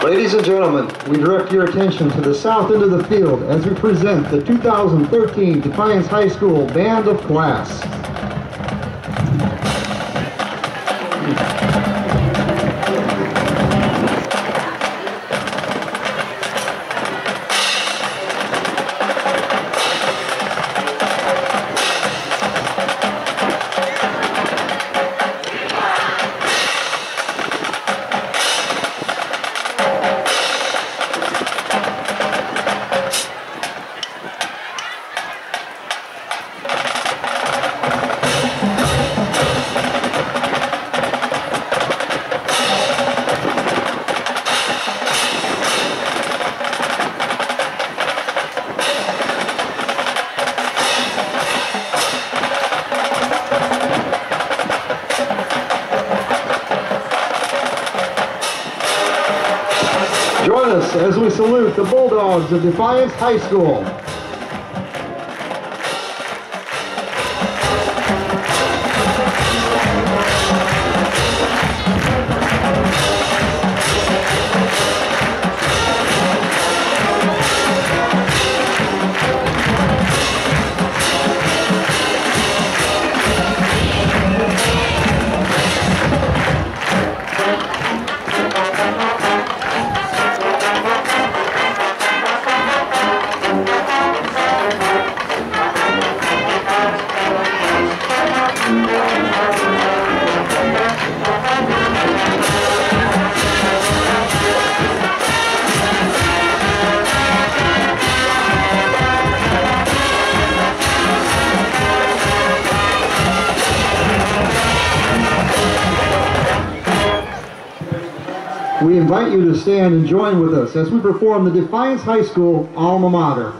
Ladies and gentlemen, we direct your attention to the south end of the field as we present the 2013 Defiance High School Band of Class. Join us as we salute the Bulldogs of Defiance High School. We invite you to stand and join with us as we perform the Defiance High School Alma Mater.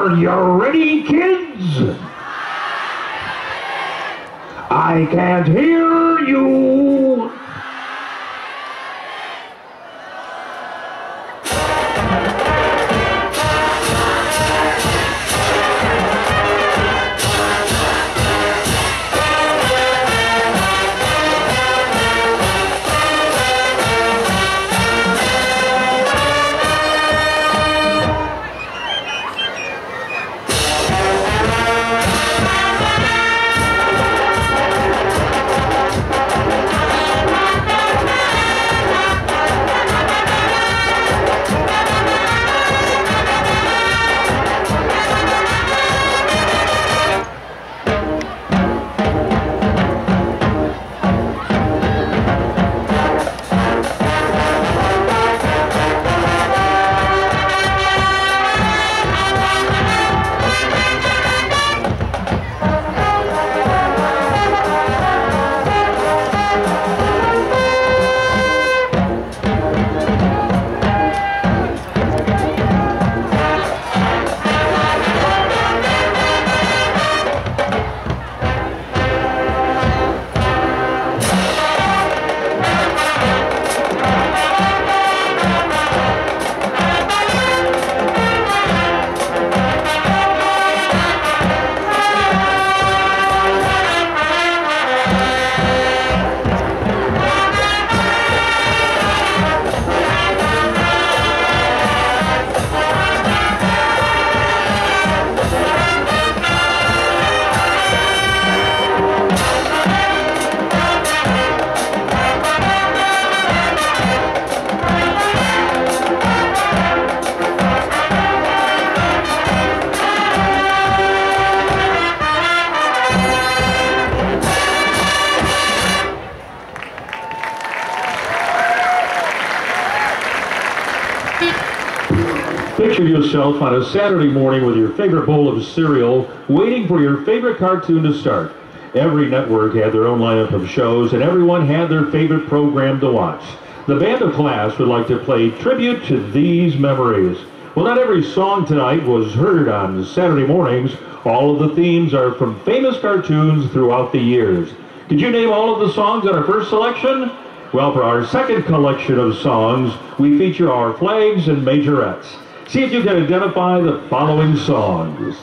Are you ready, kids? I can't hear you. Picture yourself on a Saturday morning with your favorite bowl of cereal, waiting for your favorite cartoon to start. Every network had their own lineup of shows, and everyone had their favorite program to watch. The band of class would like to play tribute to these memories. Well, not every song tonight was heard on Saturday mornings. All of the themes are from famous cartoons throughout the years. Could you name all of the songs in our first selection? Well, for our second collection of songs, we feature our flags and majorettes. See if you can identify the following songs.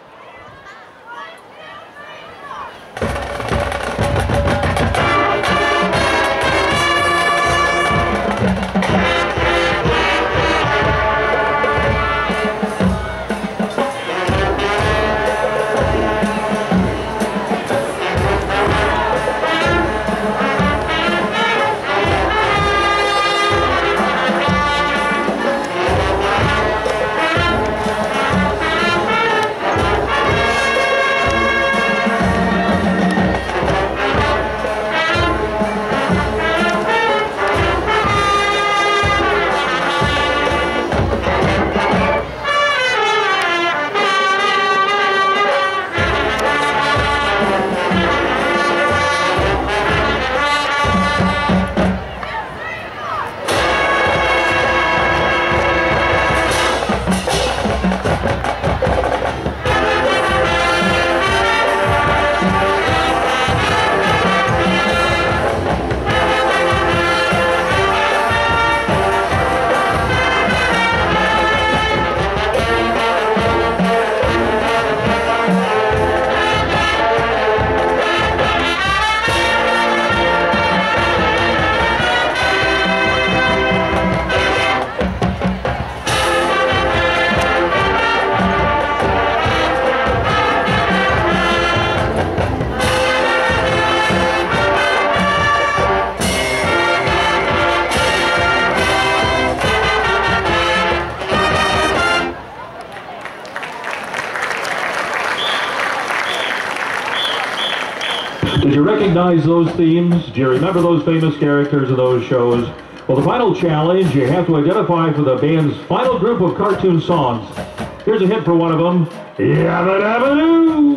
Did you recognize those themes? Do you remember those famous characters of those shows? Well, the final challenge, you have to identify for the band's final group of cartoon songs. Here's a hint for one of them. Yabba Dabba Doo!